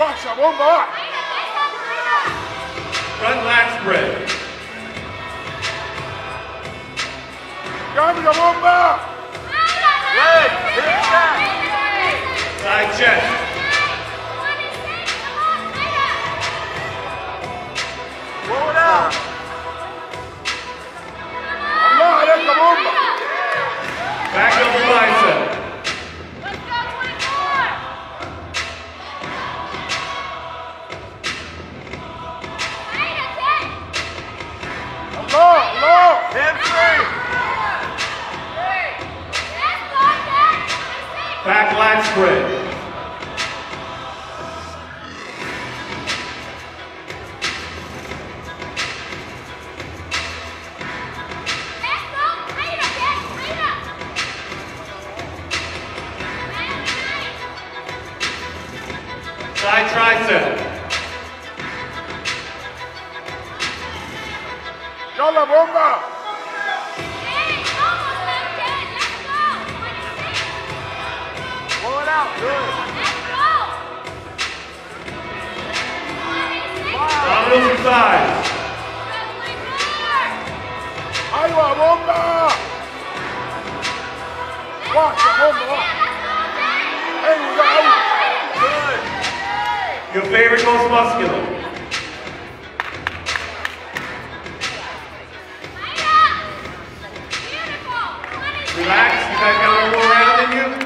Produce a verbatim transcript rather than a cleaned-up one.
وحش يا بومبا وحش. Front lat spread. جامد يا بومبا. Good. Hip back. Side chest. Roll it out. الله عليك يا بومبا. Back double bicep. الله الله. Hamstring. Back lat spread. Side tricep. يلا بومبا. Roll it out. Good. Abdominals and thighs. ايوه يا بومبا. وحش يا بومبا وحش. حلو ده قوي. Good. Your favorite most muscular. Relax, you guys got one more round in you.